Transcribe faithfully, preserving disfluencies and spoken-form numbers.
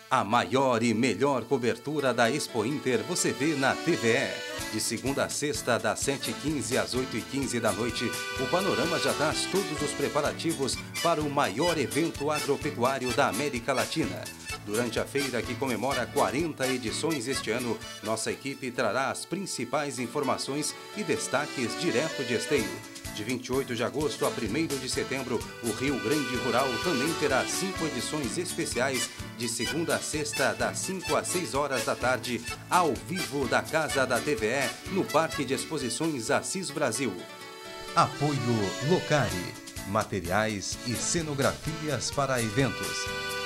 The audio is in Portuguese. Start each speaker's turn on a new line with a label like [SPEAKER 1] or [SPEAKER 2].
[SPEAKER 1] A maior e melhor cobertura da Expo Inter você vê na T V E. De segunda a sexta, das sete e quinze às oito e quinze da noite, o Panorama já traz todos os preparativos para o maior evento agropecuário da América Latina. Durante a feira, que comemora quarenta edições este ano, nossa equipe trará as principais informações e destaques direto de Esteio. De vinte e oito de agosto a primeiro de setembro, o Rio Grande Rural também terá cinco edições especiais de segunda a sexta, das cinco às seis horas da tarde, ao vivo da Casa da T V E, no Parque de Exposições Assis Brasil. Apoio Locari, materiais e cenografias para eventos.